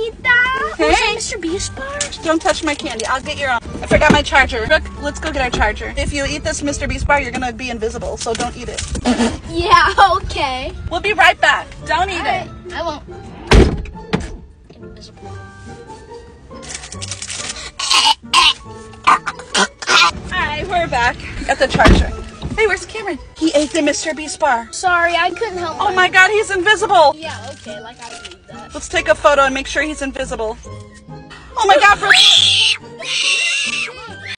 eat that? Hey. Mr. Beast bar? Don't touch my candy. I'll get your own. I forgot my charger. Look, let's go get our charger. If you eat this Mr. Beast bar, you're gonna be invisible, so don't eat it. Yeah, okay. We'll be right back. Don't eat it. I won't. Invisible. Alright, we're back. Got the charger. Hey, where's Cameron? He ate the Mr. Beast bar. Sorry, I couldn't help Oh my god, he's invisible. Yeah, okay, like I believe that. Let's take a photo and make sure he's invisible. Oh my god,